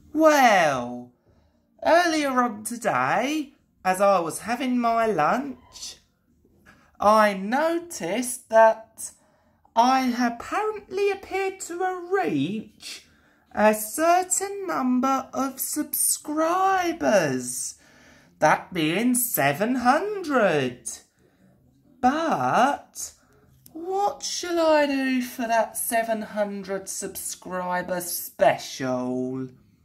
Well, earlier on today, as I was having my lunch, I noticed that I apparently appeared to reach a certain number of subscribers, that being 700. But what shall I do for that 700 subscriber special?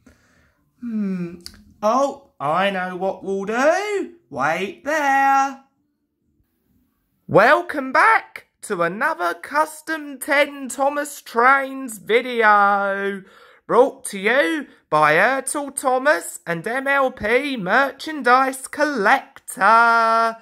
Oh, I know what we'll do. Wait there. Welcome back to another Custom 10 Thomas Trains video, brought to you by Ertl Thomas and MLP Merchandise Collector.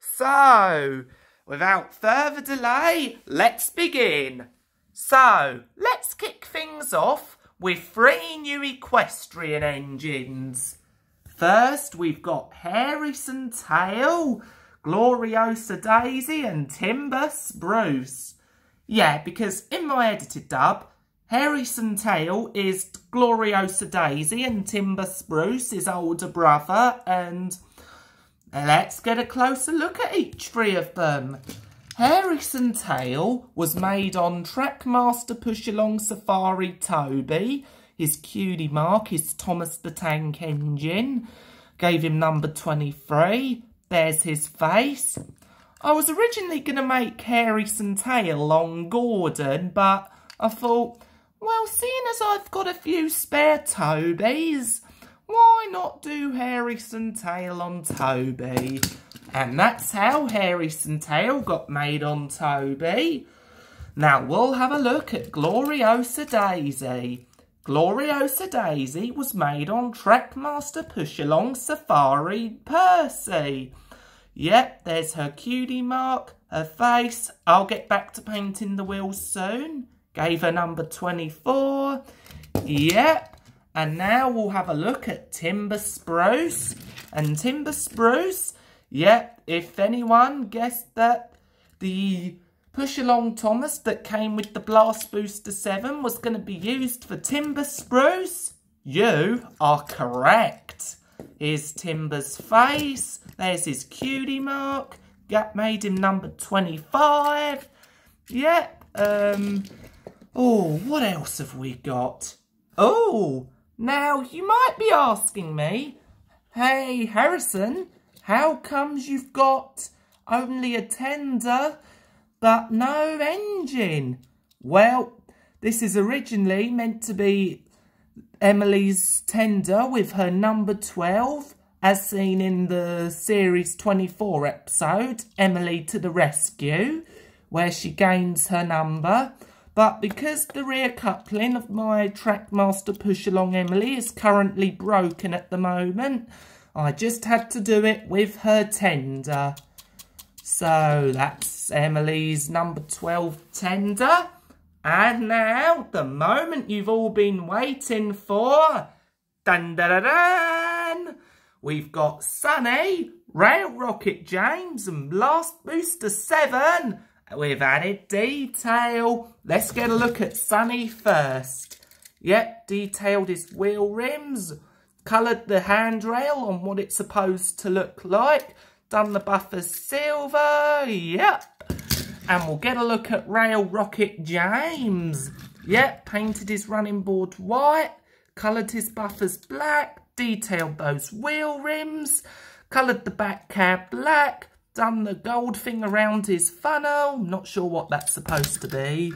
So, without further delay, let's begin. So, let's kick things off with 3 new equestrian engines. First, we've got Harrison Tail, Gloriosa Daisy and Timber Spruce. Yeah, because in my edited dub, Harrison Tail is Gloriosa Daisy and Timber Spruce is older brother, and let's get a closer look at each 3 of them. Harrison Tail was made on Trackmaster Push Along Safari Toby. His cutie mark is Thomas the Tank Engine. Gave him number 23. There's his face. I was originally going to make Harrison Tail on Gordon, but I thought, well, seeing as I've got a few spare Tobys, why not do Harrison Tail on Toby? And that's how Harrison Tail got made on Toby. Now we'll have a look at Gloriosa Daisy. Gloriosa Daisy was made on Trackmaster Push Along Safari Percy. Yep, there's her cutie mark, her face. I'll get back to painting the wheels soon. Gave her number 24. Yep. And now we'll have a look at Timber Spruce. And Timber Spruce, yep, if anyone guessed that the Push Along Thomas that came with the Blast Booster 7 was going to be used for Timber Spruce, you are correct. Here's Timber's face. There's his cutie mark. That made him number 25. Yep. Oh, what else have we got? Oh, now you might be asking me, hey Harrison, how comes you've got only a tender but no engine? Well, this is originally meant to be Emily's tender with her number 12, as seen in the Series 24 episode, Emily to the Rescue, where she gains her number. But because the rear coupling of my Trackmaster Push Along Emily is currently broken at the moment, I just had to do it with her tender. So that's Emily's number 12 tender. And now, the moment you've all been waiting for. Dun dun dun dun! We've got Sunny, Rail Rocket James and Blast Booster 7 with added detail. Let's get a look at Sunny first. Yep, detailed his wheel rims. Coloured the handrail on what it's supposed to look like. Done the buffers silver. Yep. And we'll get a look at Rail Rocket James. Yep, painted his running board white. Coloured his buffers black. Detailed those wheel rims. Coloured the back cab black. Done the gold thing around his funnel. Not sure what that's supposed to be.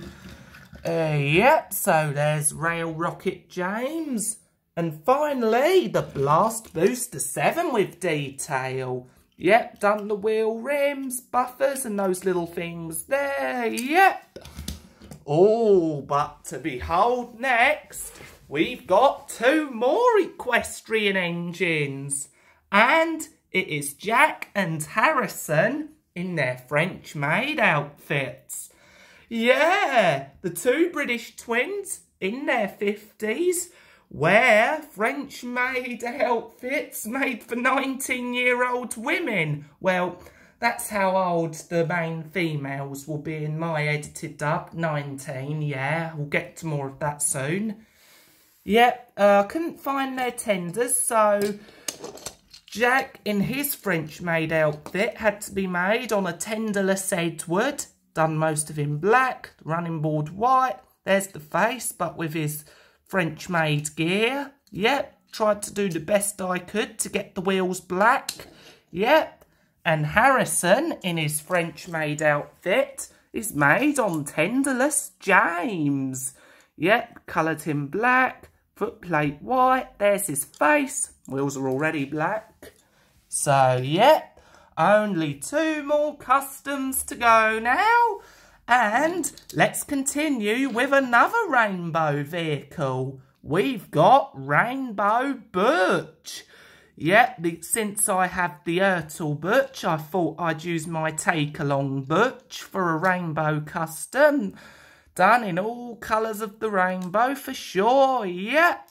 Yep, so there's Rail Rocket James. And finally, the Blast Booster 7 with detail. Yep, done the wheel rims, buffers and those little things there. Yep. Oh, but to behold next, we've got 2 more equestrian engines. And it is Jack and Harrison in their French-made outfits. Yeah, the 2 British twins in their 50s wear French-made outfits made for 19-year-old women. Well, that's how old the main females will be in my edited dub, 19, yeah. We'll get to more of that soon. Yep, I couldn't find their tenders, so Jack, in his French-made outfit, had to be made on a tenderless Edward. Done most of him black, running board white. There's the face, but with his French-made gear. Yep, tried to do the best I could to get the wheels black. Yep, and Harrison, in his French-made outfit, is made on tenderless James. Yep, coloured him black, footplate white. There's his face. Wheels are already black. So, yep, only 2 more customs to go now. And let's continue with another rainbow vehicle. We've got Rainbow Butch. Yep, since I have the Ertl Butch, I thought I'd use my take-along Butch for a rainbow custom. Done in all colours of the rainbow for sure, yep.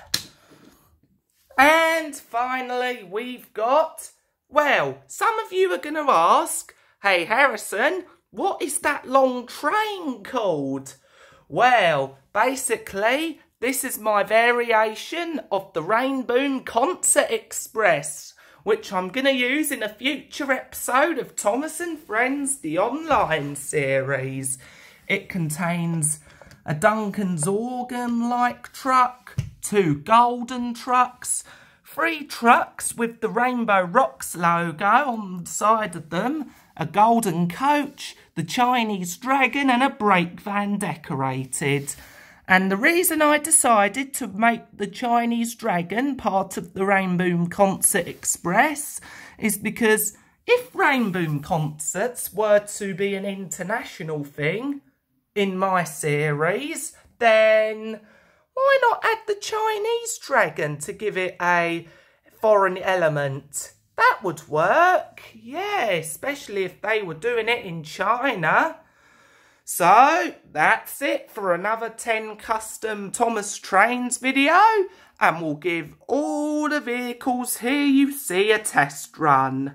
And finally, we've got, well, some of you are going to ask, hey Harrison, what is that long train called? Well, basically, this is my variation of the Rainboom Concert Express, which I'm going to use in a future episode of Thomas and Friends, the online series. It contains a Duncan's organ-like truck, 2 golden trucks, 3 trucks with the Rainbow Rocks logo on the side of them, a golden coach, the Chinese dragon and a brake van decorated. And the reason I decided to make the Chinese dragon part of the Rainboom Concert Express is because if Rainboom concerts were to be an international thing in my series, then why not add the Chinese dragon to give it a foreign element? That would work, yeah, especially if they were doing it in China. So, that's it for another 10 custom Thomas Trains video, and we'll give all the vehicles here you see a test run.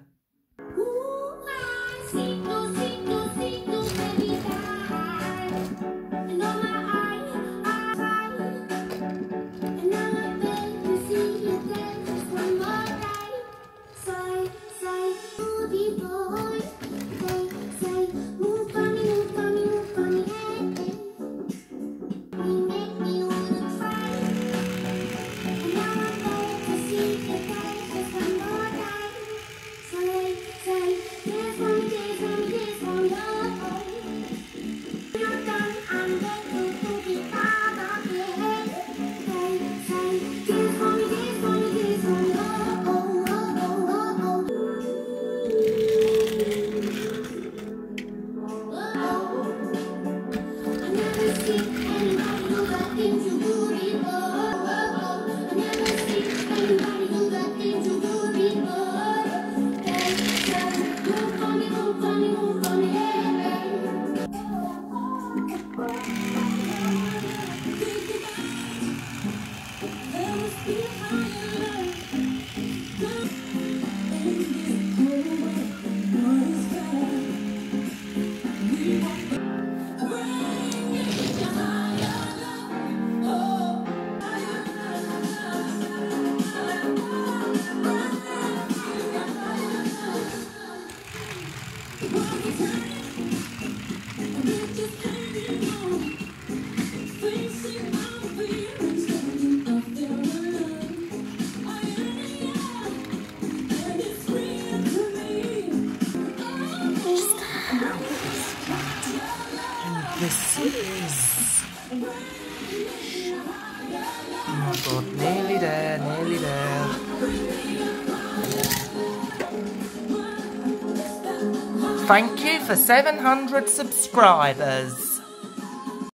This is... oh my god, nearly there, nearly there. Thank you for 700 subscribers.